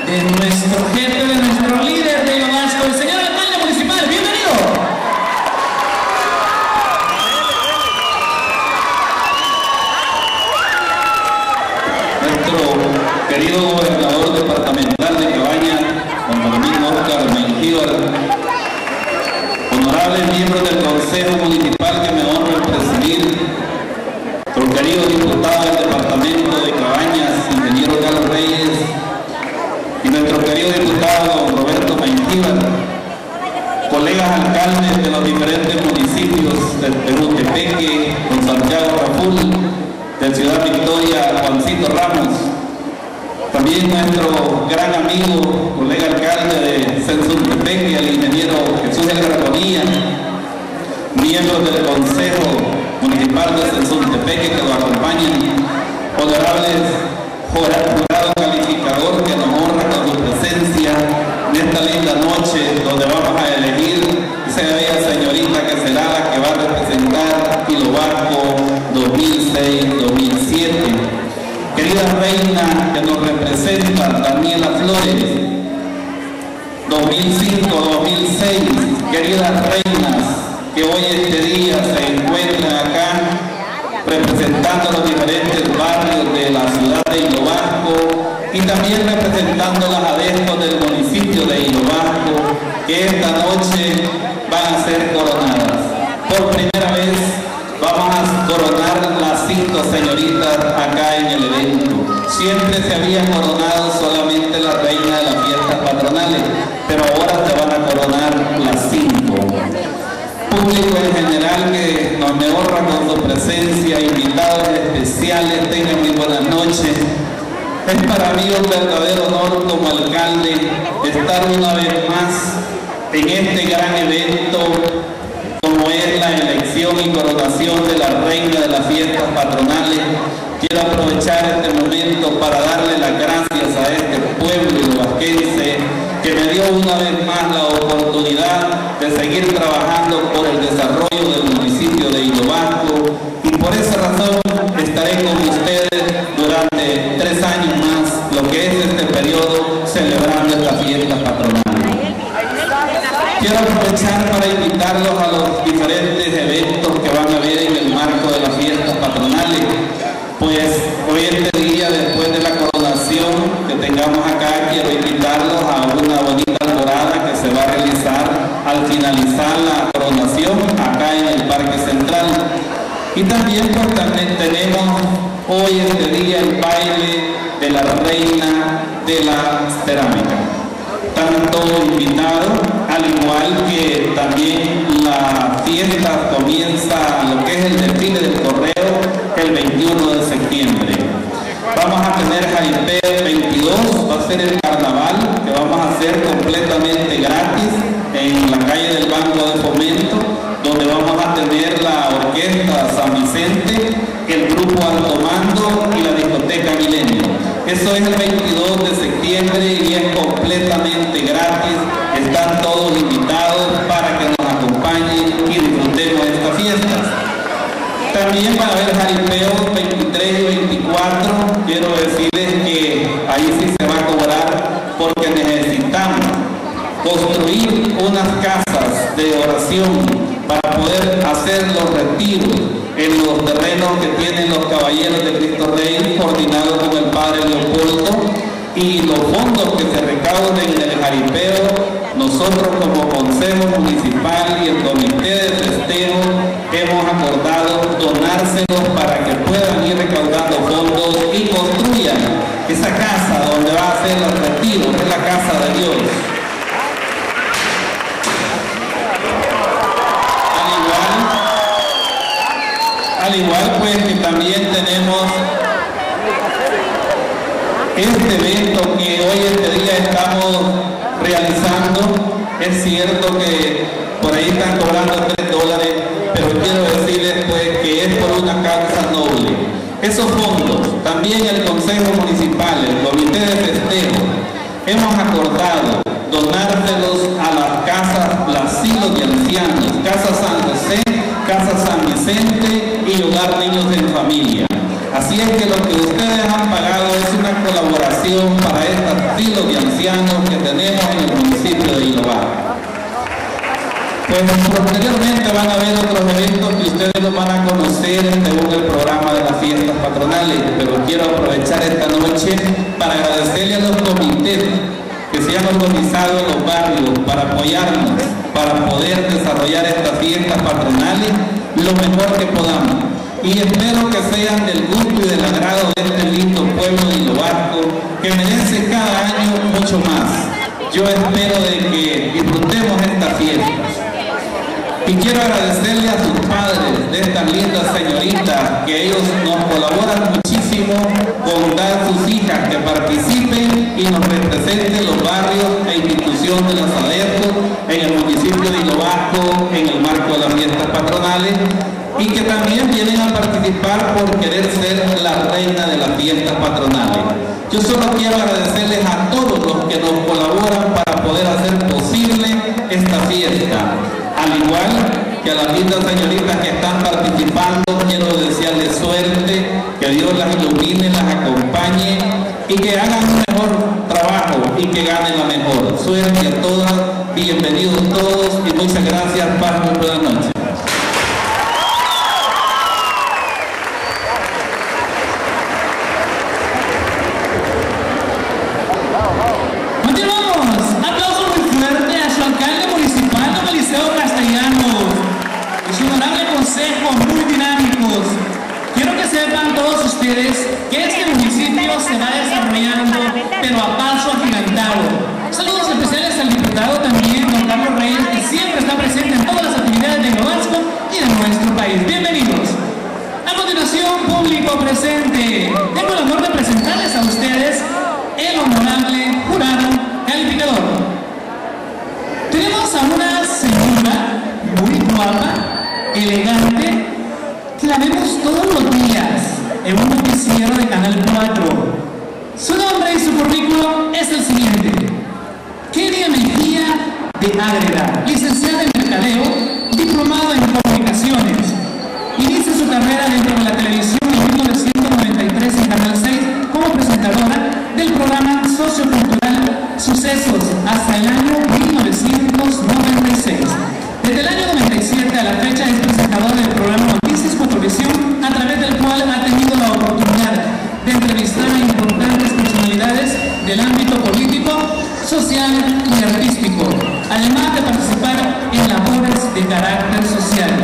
de nuestro jefe, de nuestro líder de Vasco, el señor alcalde municipal. ¡Bienvenido! Nuestro querido gobernador departamental de Cabañas, Juan Domingo Oscar Mengíbar, honorables miembros del Consejo Municipal que me honro en presidir, nuestro querido diputado del departamento de Cabañas, ingeniero Carlos Reyes, y nuestro querido diputado don Roberto Mengíbar, colegas alcaldes de los diferentes municipios del Perú, Tepeque, don Santiago Raful, de Ciudad Victoria, Juancito Ramos, también nuestro gran amigo, colega alcalde de Sensuntepeque, el ingeniero Jesús Edgar Bonilla, miembros del Consejo Municipal de Sensuntepeque que lo acompañan, honorables jurado calificador que nos honra con su presencia en esta linda noche donde vamos a elegir esa bella señorita que será la que va a representar Hilo Vasco 2006-2007. Querida reina que nos representa, Daniela Flores, 2005-2006, queridas reinas que hoy este día se encuentran acá representando los diferentes barrios de la ciudad de Hilo Vasco y también representando las adeptos del municipio de Hilo Vasco que esta noche van a ser coronadas. Por primera vez vamos a coronar las 5 señoritas acá en el evento. Siempre se había coronado solamente la reina de las fiestas patronales, pero ahora se van a coronar las 5. Público en general que nos me honra con su presencia, invitados especiales, tengan muy buenas noches. Es para mí un verdadero honor como alcalde estar una vez más en este gran evento como es la elección y coronación de la reina de las fiestas patronales. Quiero aprovechar este momento para darle las gracias a este pueblo ilovasquense que me dio una vez más la oportunidad de seguir trabajando por el desarrollo del municipio de Hilo Vasco, y por esa razón estaré con ustedes durante 3 años más, lo que es este periodo, celebrando estas fiestas patronales. Quiero aprovechar para invitarlos a los diferentes eventos que van a haber en el marco de las fiestas patronales. Pues hoy este día, después de la coronación que tengamos acá, quiero invitarlos a una bonita alborada que se va a realizar al finalizar la coronación acá en el Parque Central. Y también pues también tenemos hoy este día el baile de la reina de la cerámica. Están todos invitados, al igual que también la fiesta comienza lo que es el desfile del correo el 21 de septiembre. Vamos a tener jaripeo el 22, va a ser el carnaval que vamos a hacer completamente gratis en la calle del Banco de Fomento, donde vamos a tener la orquesta San Vicente, el grupo Alto Mando y la discoteca Milenio. Eso es el 22 de septiembre y es completamente gratis. Están todos invitados para que nos acompañen y disfrutemos de estas fiestas. También va a haber jaripeo 23 y 24. Quiero decirles que ahí sí se va a cobrar porque necesitamos construir unas casas de oración para poder hacer los retiros en los terrenos que tienen los caballeros de Cristo Rey, coordinados con el padre Leopoldo, y los fondos que se recauden en el jaripeo, nosotros como Consejo Municipal y el Comité de Festejo hemos acordado donárselos para que puedan ir recaudando fondos y construyan esa casa donde va a ser el retiro, que es la casa de Dios. Al igual pues que también tenemos este evento que hoy este día estamos realizando. Es cierto que por ahí están cobrando $3, pero quiero decirles pues que es por una causa noble. Esos fondos, también el Consejo Municipal, el Comité de Festejo, hemos acordado donárselos a las casas, los asilos de ancianos, Casa San José, Casa San Vicente y Hogar Niños en Familia. Así es que lo que ustedes han pagado es una colaboración para este asilo de ancianos que tenemos en el municipio de Ilobá. Pues posteriormente van a haber otros eventos que ustedes los van a conocer según el programa de las fiestas patronales, pero quiero aprovechar esta noche para agradecerle a los comités que se han organizado en los barrios para apoyarnos, para poder desarrollar estas fiestas patronales lo mejor que podamos. Y espero que sean del gusto y del agrado de este lindo pueblo de Ilobasco, que merece cada año mucho más. Yo espero de que disfrutemos estas fiestas. Y quiero agradecerle a sus padres de estas lindas señoritas, que ellos nos colaboran muchísimo con dar sus hijas que participen y nos representen los barrios e instituciones de los adeptos en el municipio de Ilobasco en el marco de las fiestas patronales, y que también vienen a participar por querer ser la reina de las fiestas patronales. Yo solo quiero agradecerles a todos los que nos colaboran para poder hacer posible esta fiesta. Al igual que a las lindas señoritas que están participando, quiero desearles suerte, que Dios las ilumine, las acompañe y que hagan un mejor trabajo y que ganen la mejor. Suerte a todas, bienvenidos todos y muchas gracias. Paz, muy buenas noches. Muy dinámicos. Quiero que sepan todos ustedes que este municipio se va desarrollando, pero a paso agigantado. Saludos especiales al diputado también, don Carlos Reyes, que siempre está presente en todas las actividades de Ilobasco y de nuestro país. Bienvenidos. A continuación, público presente, tengo el honor de presentarles a ustedes el honorable jurado calificador. Tenemos a una señora muy guapa, elegante, que la vemos todos los días en un noticiero de Canal 4. Su nombre y su currículo es el siguiente: Keria Mejía de Ágreda, licenciada en Mercadeo, diplomado en Comunicaciones. Inicia su carrera dentro de la televisión en 1993 en Canal 6 como presentadora del programa sociocultural Sucesos hasta el año 1996. Desde el año 97 a la fecha es presentadora del programa Noticias Fotrovisión, a través del cual ha tenido la oportunidad de entrevistar a importantes personalidades del ámbito político, social y artístico, además de participar en labores de carácter social.